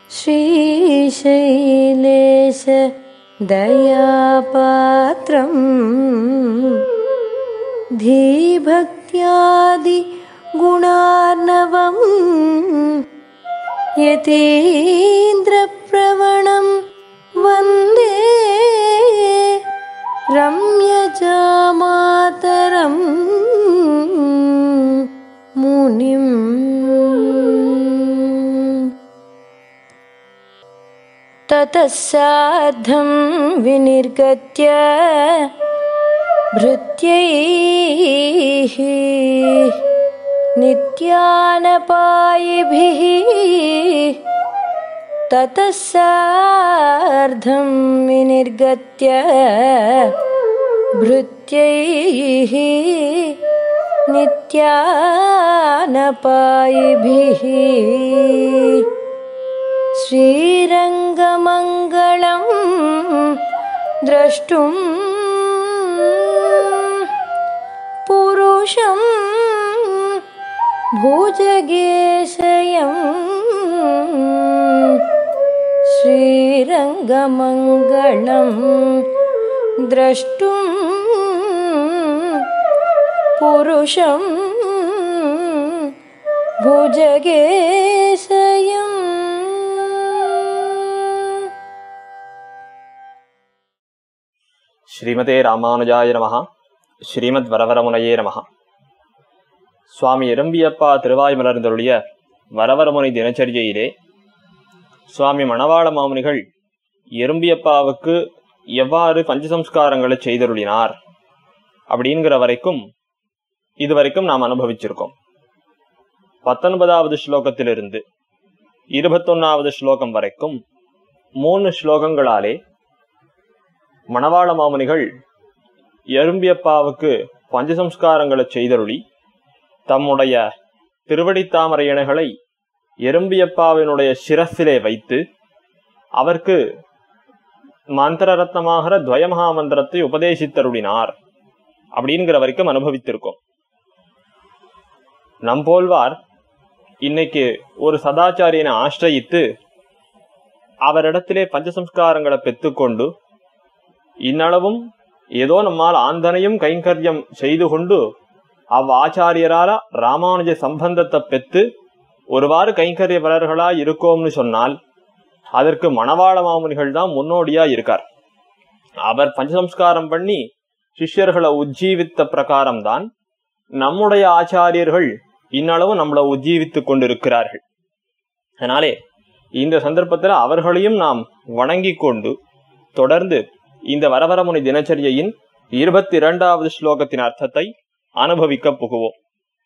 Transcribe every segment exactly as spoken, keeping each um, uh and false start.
श्रीशैलेश दयापात्रं धीभक्त्यादि गुणार्णवं यतीन्द्रप्रवणं वन्दे रम्यजामातरं मुनिम्। ततः सार्धं विनिर्गत्य भृत्यैः नित्यानपायिभिः ततः सार्धं विनिर्गत्य भृत्यैः नित्यानपायिभिः श्रीरङ्गमङ्गलं द्रष्टुं पुरुषं भुजगेशयं श्रीरङ्गमङ्गलं द्रष्टुं पुरुषं भुजगेशयम्। ஸ்ரீமதே ராமானுஜாய நமஹ. ஸ்ரீமத் வரவரமுனையே நமஹ. சுவாமி எறும்பியப்பா திருவாய் மலர்ந்தருடைய வரவரமுனை தினச்சரியிலே சுவாமி மணவாள மாமுனிகள் எறும்பியப்பாவுக்கு எவ்வாறு பஞ்சசம்ஸ்காரங்களை செய்தருளினார் அப்படிங்கிற வரைக்கும் இதுவரைக்கும் நாம் அனுபவிச்சிருக்கோம். பத்தொன்பதாவது ஸ்லோகத்திலிருந்து இருபத்தொன்னாவது ஸ்லோகம் வரைக்கும் மூணு ஸ்லோகங்களாலே மணவாள மாமுனிகள் எறும்பியப்பாவுக்கு பஞ்சசம்ஸ்காரங்களை செய்தருளி தம்முடைய திருவடித்தாமரை இணைகளை எறும்பியப்பாவினுடைய சிரசிலே வைத்து அவருக்கு மந்திர ரத்னமாகிற துவயமகா மந்திரத்தை உபதேசித்தருளினார் அப்படிங்கிற வரைக்கும் அனுபவித்திருக்கோம். நம்போல்வார் இன்னைக்கு ஒரு சதாச்சாரியனை ஆசிரயித்து அவரிடத்திலே பஞ்சசம்ஸ்காரங்களை பெற்றுக்கொண்டு இன்னளவும் ஏதோ நம்மால் ஆந்தனையும் கைங்கரியம் செய்து கொண்டு அவ் ஆச்சாரியரால ராமானுஜ சம்பந்தத்தை பெற்று ஒருவாறு கைங்கரிய பலர்களா இருக்கோம்னு சொன்னால் அதற்கு மணவாள மாமுனிகள் தான் முன்னோடியா இருக்கார். அவர் பஞ்சசம்ஸ்காரம் பண்ணி சிஷ்யர்களை உஜ்ஜீவித்த பிரகாரம் தான் நம்முடைய ஆச்சாரியர்கள் இன்னளவும் நம்மளை உஜ்ஜீவித்து கொண்டிருக்கிறார்கள். அதனாலே இந்த சந்தர்ப்பத்தில் அவர்களையும் நாம் வணங்கி கொண்டு தொடர்ந்து இந்த வரவரமுனை தினச்சரியின் இருபத்தி இரண்டாவது ஸ்லோகத்தின் அர்த்தத்தை அனுபவிக்க புகுவோம்.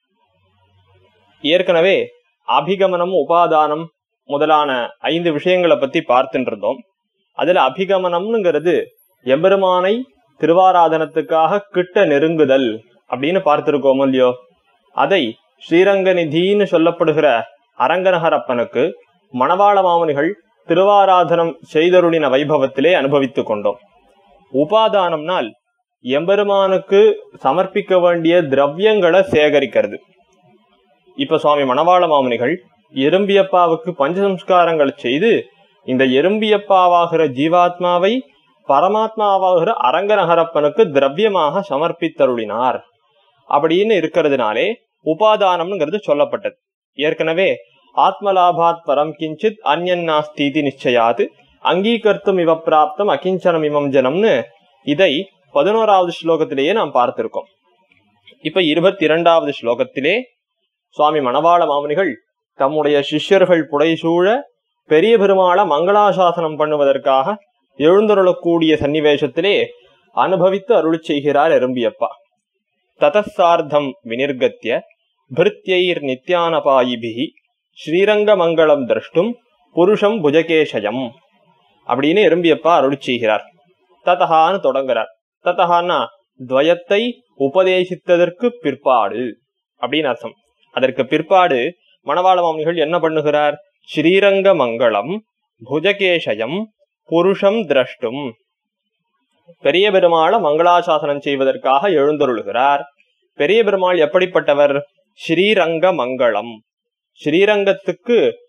ஏற்கனவே அபிகமனம் உபாதானம் முதலான ஐந்து விஷயங்களை பத்தி பார்த்துட்டு இருந்தோம். அதுல அபிகமனம்ங்கிறது எம்பெருமானை திருவாராதனத்துக்காக கிட்ட நெருங்குதல் அப்படின்னு பார்த்திருக்கோம் இல்லையோ. அதை ஸ்ரீரங்கநிதின்னு சொல்லப்படுகிற அரங்கநகரப்பனுக்கு மணவாள மாமுனிகள் திருவாராதனம் செய்தருளின வைபவத்திலே அனுபவித்துக் கொண்டோம். உபாதானம்னால் எம்பெருமானுக்கு சமர்ப்பிக்க வேண்டிய திரவியங்களை சேகரிக்கிறது. இப்ப சுவாமி மணவாள மாமுனிகள் எறும்பியப்பாவுக்கு பஞ்சசம்ஸ்காரங்கள் செய்து இந்த எறும்பியப்பாவாகிற ஜீவாத்மாவை பரமாத்மாவாகிற அரங்கநகரப்பனுக்கு திரவியமாக சமர்ப்பித்தருளினார் அப்படின்னு இருக்கிறதுனாலே உபாதானம்ங்கிறது சொல்லப்பட்டது. ஏற்கனவே ஆத்மலாபாத் பரம் கிஞ்சித் அன்யன் நாஸ்தி நிச்சயாது அங்கீகர்த்தும் இவ பிராப்தம் அகிஞ்சனம் இமம் ஜனம்னு இதை பதினோராவது ஸ்லோகத்திலேயே நாம் பார்த்திருக்கோம். இப்ப இருபத்தி இரண்டாவது ஸ்லோகத்திலே சுவாமி மணவாள மாமுனிகள் தம்முடைய சிஷ்யர்கள் புடைசூழ பெரிய பெருமாள மங்களாசாசனம் பண்ணுவதற்காக எழுந்தருளக்கூடிய சன்னிவேசத்திலே அனுபவித்து அருள் செய்கிறார் எறும்பியப்பா. ததசார்த்தம் வினிர்கத்திய பிருத்யைர் நித்யானபாயிபிகி ஸ்ரீரங்க மங்களம் திரஷ்டும் புருஷம் புஜகேஷயம் அப்படின்னு எறும்பியப்பா அருள் செய்கிறார். ததஹான்னு தொடங்குறார். ததஹான்னா துவயத்தை உபதேசித்ததற்கு பிற்பாடு அப்படின்னு அர்த்தம். அதற்கு பிற்பாடு மணவாள மாமுனிகள் என்ன பண்ணுகிறார்? ஸ்ரீரங்க மங்களம் புஜகேஷயம் புருஷம் திரஷ்டும் பெரிய பெருமாளை மங்களாசாசனம் செய்வதற்காக எழுந்தருளுகிறார். பெரிய பெருமாள் எப்படிப்பட்டவர்? ஸ்ரீரங்க மங்களம், ஸ்ரீரங்கத்துக்கு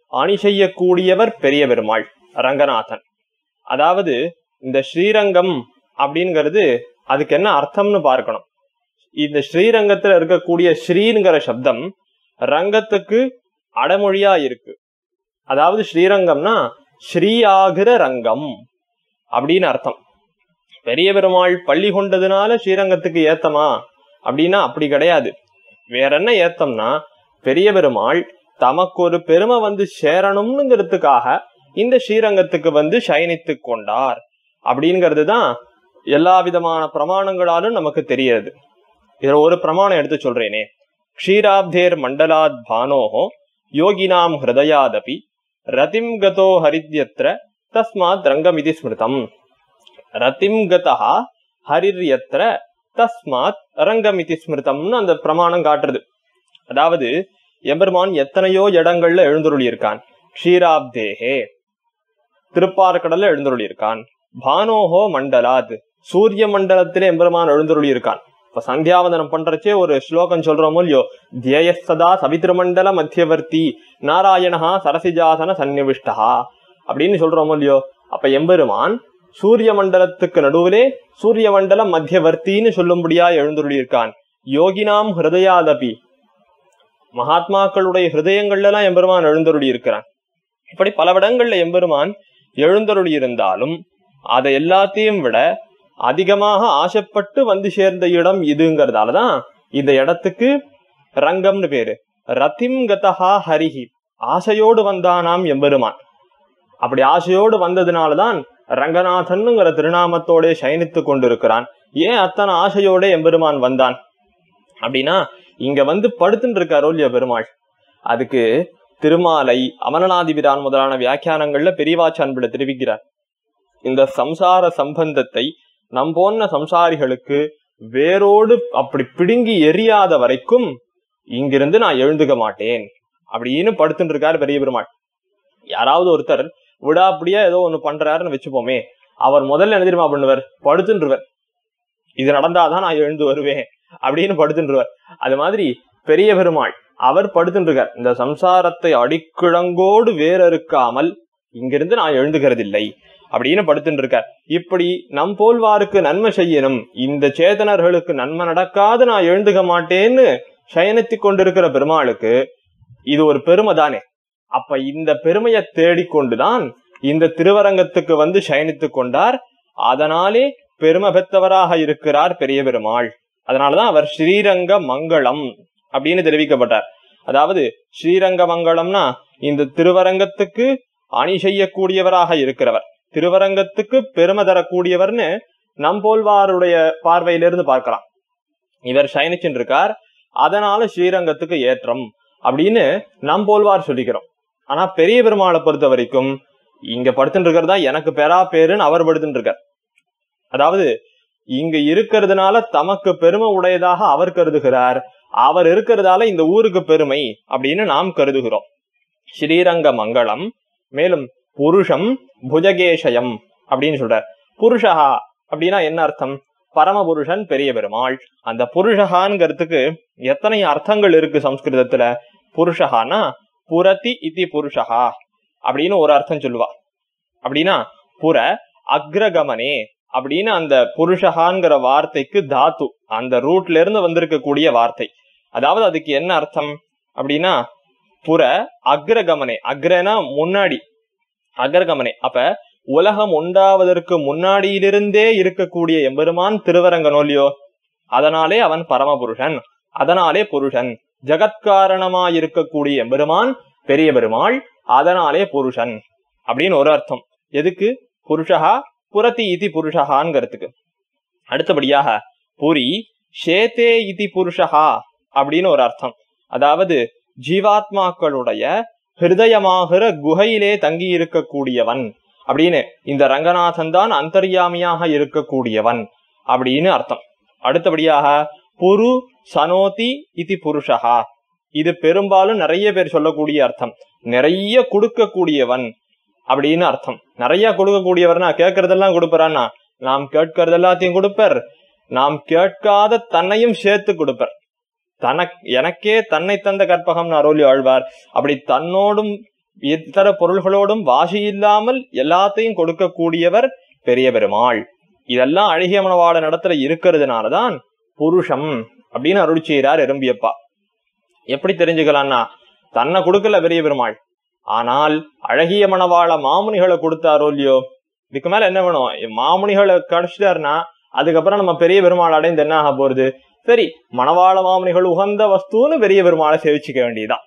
அணி செய்யக்கூடியவர் பெரிய பெருமாள் ரங்கநாதன். அதாவது இந்த ஸ்ரீரங்கம் அப்படிங்கிறது அதுக்கு என்ன அர்த்தம்னு பார்க்கணும். இந்த ஸ்ரீரங்கத்துல இருக்கக்கூடிய ஸ்ரீங்கிற சப்தம் ரங்கத்துக்கு அடமொழியா இருக்கு. அதாவது ஸ்ரீரங்கம்னா ஸ்ரீயாகிற ரங்கம் அப்படின்னு அர்த்தம். பெரிய பெருமாள் பள்ளி கொண்டதுனால ஸ்ரீரங்கத்துக்கு ஏத்தமா அப்படின்னா அப்படி கிடையாது. வேற என்ன ஏத்தம்னா, பெரிய பெருமாள் தமக்கு ஒரு பெருமை வந்து சேரணும்னுங்கிறதுக்காக இந்த ஸ்ரீரங்கத்துக்கு வந்து சயனித்து கொண்டார் அப்படிங்கிறது தான் எல்லா விதமான பிரமாணங்களாலும் நமக்கு தெரியாது. இதுல ஒரு பிரமாணம் எடுத்து சொல்றேனே. க்ஷீராப்தேர் மண்டலாத் பானோஹோ யோகினாம் ஹிருதயாதபி ரதிம் கதோ ஹரித்யத்ர தஸ்மாத் ரங்கமிதி ஸ்மிருதம். ரதிம் கதா ஹரிர்யத்ர தஸ்மாத் ரங்கமிதி ஸ்மிருதம்னு அந்த பிரமாணம் காட்டுறது. அதாவது எம்பெருமான் எத்தனையோ இடங்கள்ல எழுந்தருளி இருக்கான். க்ஷீராப்தேஹே திருப்பார்கடல்ல எழுந்தருளி இருக்கான். பானோஹோ மண்டலாத் சூரிய மண்டலத்திலே எம்பெருமான் எழுந்தருளி இருக்கான். இப்ப சந்தியாவதனம் பண்றச்சே ஒரு ஸ்லோகம் சொல்றோமோ இல்லையோ, தியேயஸ்ததா சவித்ருமண்டல மத்தியவர்த்தி நாராயணஹா சரசிஜாசன சந்நிவிஷ்டா அப்படின்னு சொல்றோமோ இல்லையோ. அப்ப எம்பெருமான் சூரிய மண்டலத்துக்கு நடுவிலே சூரிய மண்டலம் மத்தியவர்த்தின்னு சொல்லும்படியா எழுந்துருளி இருக்கான். யோகினாம் ஹிருதயாதபி மகாத்மாக்களுடைய ஹிருதயங்கள்ல எல்லாம் எம்பெருமான் எழுந்தருளி இருக்கிறான். இப்படி பலவிடங்கள்ல எம்பெருமான் எழுந்தருளி இருந்தாலும் அதை எல்லாத்தையும் விட அதிகமாக ஆசைப்பட்டு வந்து சேர்ந்த இடம் இதுங்கிறதாலதான் இந்த இடத்துக்கு ரங்கம்னு பேரு. ரதிம் கதஹா ஹரிஹி ஆசையோடு வந்தானாம் எம்பெருமான். அப்படி ஆசையோடு வந்ததுனாலதான் ரங்கநாதன்ங்கிற திருநாமத்தோட சயனித்து கொண்டிருக்கிறான். ஏன் அத்தனை ஆசையோட எம்பெருமான் வந்தான் அப்படின்னா, இங்க வந்து படுத்துட்டு இருக்காரோ இல்லையா பெருமாள். அதுக்கு திருமாலை அமரநாதிபிரான் முதலான வியாக்கியானங்கள்ல பெரியவாச்சான்பிட தெரிவிக்கிறார். இந்த சம்சார சம்பந்தத்தை நம் போன்ற சம்சாரிகளுக்கு வேரோடு அப்படி பிடுங்கி எரியாத வரைக்கும் இங்கிருந்து நான் எழுந்துக்க மாட்டேன் அப்படின்னு படுத்துட்டு இருக்காரு பெரிய பெருமாள். யாராவது ஒருத்தர் விடாப்படியா ஏதோ ஒண்ணு பண்றாருன்னு வச்சுப்போமே, அவர் முதல்ல என்ன தெரியுமா பண்ணுவார்? படுத்துருவர். இது நடந்தாதான் நான் எழுந்து வருவேன் அப்படின்னு படுத்துருவர். அது மாதிரி பெரிய பெருமாள் அவர் படுத்துட்டு இருக்கார். இந்த சம்சாரத்தை அடிக்கிழங்கோடு வேறறுக்காமல் இங்கிருந்து நான் எழுந்துகிறதில்லை அப்படின்னு படுத்துட்டு இருக்கார். இப்படி நம் போல்வாருக்கு நன்மை செய்யணும், இந்த சேதனர்களுக்கு நன்மை நடக்காது நான் எழுந்துக்க மாட்டேன்னு சயனித்து கொண்டிருக்கிற பெருமாளுக்கு இது ஒரு பெருமை தானே. அப்ப இந்த பெருமையை தேடிக்கொண்டுதான் இந்த திருவரங்கத்துக்கு வந்து சயனித்து கொண்டார். அதனாலே பெருமை பெற்றவராக இருக்கிறார் பெரிய பெருமாள். அதனாலதான் அவர் ஸ்ரீரங்க மங்களம் அப்படின்னு தெரிவிக்கப்பட்டார். அதாவது ஸ்ரீரங்க மங்களம்னா இந்த திருவரங்கத்துக்கு அணி செய்யக்கூடியவராக இருக்கிறவர், திருவரங்கத்துக்கு பெருமை தரக்கூடியவர்னு நம்போல்வாருடைய பார்வையிலிருந்து பார்க்கலாம். இவர் சயனிச்சுட்டு இருக்கார், அதனால ஸ்ரீரங்கத்துக்கு ஏற்றம் அப்படின்னு நம்போல்வார் சொல்லிக்கிறோம். ஆனா பெரிய பெருமாளை பொறுத்த வரைக்கும் இங்க படுத்துட்டு இருக்கிறதா எனக்கு பெறா பேருன்னு அவர் படுத்துட்டு இருக்கார். அதாவது இங்க இருக்கிறதுனால தமக்கு பெருமை உடையதாக அவர் கருதுகிறார், அவர் இருக்கிறதால இந்த ஊருக்கு பெருமை அப்படின்னு நாம் கருதுகிறோம். ஸ்ரீரங்க மங்களம். மேலும் புருஷம் புஜகேஷயம் அப்படின்னு சொல்றார். புருஷா அப்படின்னா என்ன அர்த்தம்? பரமபுருஷன் பெரிய பெருமாள். அந்த புருஷகான்ங்கிறதுக்கு எத்தனை அர்த்தங்கள் இருக்கு சம்ஸ்கிருதத்துல. புருஷகானா புரதி இதி புருஷகா அப்படின்னு ஒரு அர்த்தம் சொல்லுவா. அப்படின்னா புற அக்ரகமனே அப்படின்னு அந்த புருஷகான்கிற வார்த்தைக்கு தாத்து அந்த ரூட்ல இருந்து வந்திருக்கக்கூடிய வார்த்தை. அதாவது அதுக்கு என்ன அர்த்தம் அப்படின்னா புற அக்ரகமனே, அக்ரனா முன்னாடி, அக்ரகமனே. அப்ப உலகம் உண்டாவதற்கு முன்னாடியிலிருந்தே இருக்கக்கூடிய எம்பெருமான் திருவரங்கனோலியோ, அதனாலே அவன் பரமபுருஷன், அதனாலே புருஷன். ஜகத்காரணமாயிருக்கக்கூடிய எம்பெருமான் பெரிய பெருமாள், அதனாலே புருஷன் அப்படின்னு ஒரு அர்த்தம். எதுக்கு? புருஷகா புரதி இதி புருஷகான்ங்கிறதுக்கு. அடுத்தபடியாக புரி ஷேதே இதி புருஷகா அப்படின்னு ஒரு அர்த்தம். அதாவது ஜீவாத்மாக்களுடைய ஹிருதயமாகிற குகையிலே தங்கி இருக்கக்கூடியவன் அப்படின்னு, இந்த ரங்கநாதன் தான் அந்தர்யாமியாக இருக்கக்கூடியவன் அப்படின்னு அர்த்தம். அடுத்தபடியாக புரு சனோதி இதி புருஷகா, இது பெரும்பாலும் நிறைய பேர் சொல்லக்கூடிய அர்த்தம். நிறைய கொடுக்கக்கூடியவன் அப்படின்னு அர்த்தம். நிறைய கொடுக்கக்கூடியவர்னா கேட்கறதெல்லாம் கொடுப்பறான்னா, நாம் கேட்கறது எல்லாத்தையும் கொடுப்பர், நாம் கேட்காத தன்னையும் சேர்த்து கொடுப்பர். தனக் எனக்கே தன்னை தந்த கற்பகம் அருளி ஆழ்வார். அப்படி தன்னோடும் இத்தர பொருள்களோடும் வாசி இல்லாமல் எல்லாத்தையும் கொடுக்கக்கூடியவர் பெரிய பெருமாள். இதெல்லாம் அழகிய மணவாள நடத்துல இருக்கிறதுனாலதான் புருஷம் அப்படின்னு அருள் செய்கிறார் எறும்பியப்பா. எப்படி தெரிஞ்சுக்கலாம்னா, தன்னை கொடுக்கல பெரிய பெருமாள், ஆனால் அழகிய மணவாள மாமுனிகளை கொடுத்தாரோ இல்லையோ, இதுக்கு மேல என்ன வேணும்? மாமுனிகளை கிடைச்சிட்டாருன்னா அதுக்கப்புறம் நம்ம பெரிய பெருமாள் அடைந்து என்ன ஆக போறது? சரி, மணவாள மாமுனிகள் உகந்த வஸ்துன்னு பெரிய பெருமாளை சேவிச்சுக்க வேண்டியதுதான்.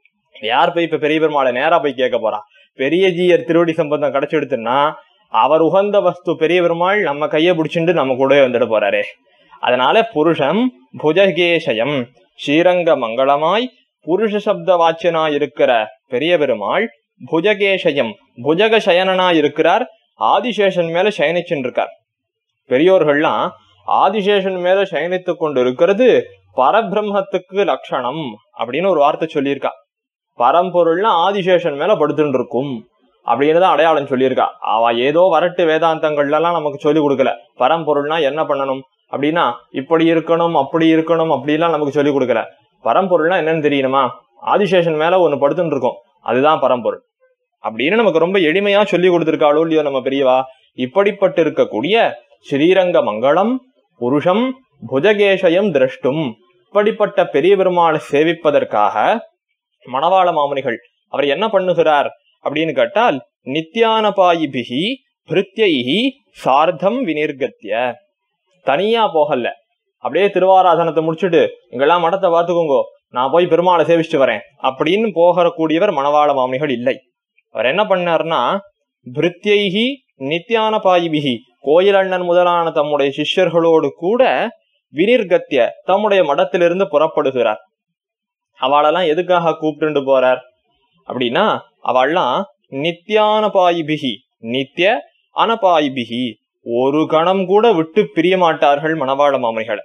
யார் போய் இப்ப பெரிய பெருமாளை நேரா போய் கேட்க போறா? பெரிய ஜீயர் திருவடி சம்பந்தம் கிடைச்சிடுத்துன்னா அவர் உகந்த வஸ்து பெரிய பெருமாள் நம்ம கையை பிடிச்சிட்டு நம்ம கூடவே வந்துட போறாரே. அதனால புருஷம் புஜகேசயம், ஸ்ரீரங்க மங்களமாய் புருஷ சப்த வாச்சியனாய் இருக்கிற பெரிய பெருமாள் புஜகேசயம் புஜக சயனனாய் இருக்கிறார். ஆதிசேஷன் மேல சயனிச்சுட்டு இருக்கார். பெரியோர்கள்லாம் ஆதிசேஷன் மேல சயனித்து கொண்டு இருக்கிறது பரபிரம்மத்துக்கு லட்சணம் அப்படின்னு ஒரு வார்த்தை சொல்லியிருக்கா. பரம்பொருள்னா ஆதிசேஷன் மேல படுத்துட்டு இருக்கும் அப்படின்னு தான் அடையாளம் சொல்லியிருக்கா. அவ ஏதோ வரட்டு வேதாந்தங்கள்ல எல்லாம் நமக்கு சொல்லி கொடுக்கல. பரம்பொருள்னா என்ன பண்ணணும் அப்படின்னா இப்படி இருக்கணும் அப்படி இருக்கணும் அப்படிலாம் நமக்கு சொல்லி கொடுக்கல. பரம்பொருள்னா என்னன்னு தெரியணுமா? ஆதிசேஷன் மேல ஒண்ணு படுத்துட்டு இருக்கும், அதுதான் பரம்பொருள் அப்படின்னு நமக்கு ரொம்ப எளிமையா சொல்லி கொடுத்திருக்காளோ இல்லையோ நம்ம பெரியவா. இப்படிப்பட்டு இருக்கக்கூடிய ஸ்ரீரங்க மங்களம் புருஷம் புஜகேசயம் திரஷ்டும், இப்படிப்பட்ட பெரிய பெருமாளை சேவிப்பதற்காக மணவாள மாமுனிகள் அவர் என்ன பண்ணுகிறார் அப்படின்னு கேட்டால், நித்யானபாயிபிகி பிருத்யைஹி சார்த்தம் வினிர்கத்திய, தனியா போகல, அப்படியே திருவாராதனத்தை முடிச்சுட்டு இங்கெல்லாம் மடத்தை பார்த்துக்கோங்கோ, நான் போய் பெருமாளை சேவிச்சுட்டு வரேன் அப்படின்னு போகக்கூடியவர் மணவாள மாமுனிகள் இல்லை. அவர் என்ன பண்ணார்னா, பிருத்யைஹி நித்யானபாயிபிகி, கோயில் அண்ணன் முதலான தம்முடைய சிஷ்யர்களோடு கூட வினிர்கத்திய தம்முடைய மடத்திலிருந்து புறப்படுகிறார். அவளெல்லாம் எதுக்காக கூப்பிட்டு போறார் அப்படின்னா, அவள்லாம் நித்யானபாயிபிகி நித்ய அனபாயிபிகி, ஒரு கணம் கூட விட்டு பிரிய மாட்டார்கள் மணவாள மாமுனிகளை.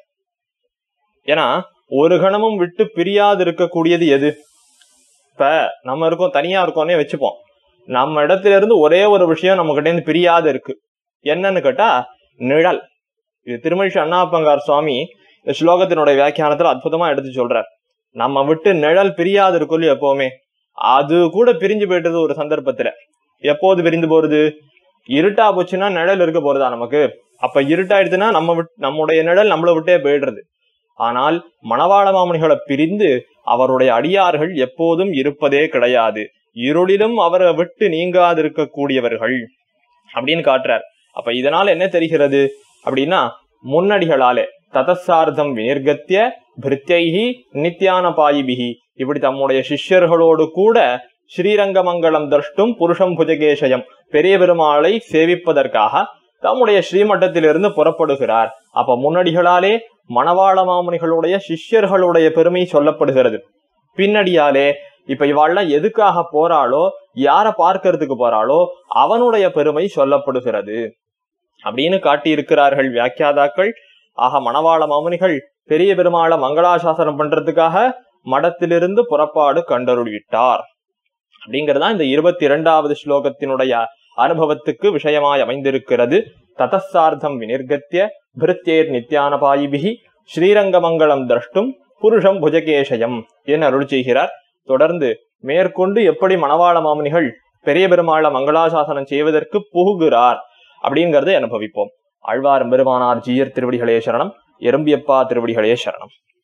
ஏன்னா ஒரு கணமும் விட்டு பிரியாது இருக்கக்கூடியது எது? இப்ப நம்ம இருக்கோம், தனியா இருக்கோன்னே வச்சுப்போம், நம்ம இடத்துல இருந்து ஒரே ஒரு விஷயம் நம்ம கிட்ட இருந்து பிரியாது இருக்கு. என்னன்னு கேட்டா நிழல். இது திருமழிசை அண்ணாப்பங்கார் சுவாமி இந்த ஸ்லோகத்தினுடைய வியாக்கியானத்துல அற்புதமா எடுத்து சொல்றார். நம்ம விட்டு நிழல் பிரியாது இருக்கும் எப்பவுமே, அது கூட பிரிஞ்சு போயிட்டது ஒரு சந்தர்ப்பத்துல. எப்போது பிரிந்து போறது? இருட்டா போச்சுன்னா நிழல் இருக்க போறதா நமக்கு? அப்ப இருட்டாயிடுச்சுன்னா நம்ம விட் நம்முடைய நிழல் நம்மளை விட்டே போயிடுறது. ஆனால் மணவாள மாமுனிகளை பிரிந்து அவருடைய அடியார்கள் எப்போதும் இருப்பதே கிடையாது. இருளிலும் அவரை விட்டு நீங்காது இருக்கக்கூடியவர்கள் அப்படின்னு காட்டுறார். அப்ப இதனால என்ன தெரிகிறது அப்படின்னா, முன்னடிகளாலே ததசார்த்தம் வினிர்கத்திய பிருத்யைஹி நித்யானபாயிபிகி, இப்படி தம்முடைய சிஷ்யர்களோடு கூட ஸ்ரீரங்கமங்கலம் திரஷ்டும் புருஷம் புஜகேசயம், பெரிய பெருமாளை சேவிப்பதற்காக தம்முடைய ஸ்ரீமட்டத்திலிருந்து புறப்படுகிறார். அப்ப முன்னடிகளாலே மணவாள மாமுனிகளுடைய சிஷ்யர்களுடைய பெருமை சொல்லப்படுகிறது. பின்னடியாலே இப்ப இவாள்லாம் எதுக்காக போறாளோ, யார பார்க்கறதுக்கு போறாளோ அவனுடைய பெருமை சொல்லப்படுகிறது அப்படின்னு காட்டி இருக்கிறார்கள் வியாக்கியாதாக்கள். ஆக மணவாள மாமுனிகள் பெரிய பெருமாளை மங்களாசாசனம் பண்றதுக்காக மடத்திலிருந்து புறப்பாடு கண்டருளிவிட்டார் அப்படிங்கறதா இந்த இருபத்தி இரண்டாவது ஸ்லோகத்தினுடைய அனுபவத்துக்கு விஷயமாய் அமைந்திருக்கிறது. ததசார்த்தம் வினிர்கத்திய பிருத்யேர் நித்யானபாயிபிகி ஸ்ரீரங்கமங்கலம் திரஷ்டும் புருஷம் புஜகேசயம் என அருள் செய்கிறார். தொடர்ந்து மேற்கொண்டு எப்படி மணவாள மாமுனிகள் பெரிய பெருமாளை மங்களாசாசனம் செய்வதற்கு புகுகிறார் அப்படிங்கறதை அனுபவிப்போம். ஆழ்வார் பெருமானார் ஜீயர் திருவடிகளே சரணம். எறும்பியப்பா திருவடிகளே சரணம்.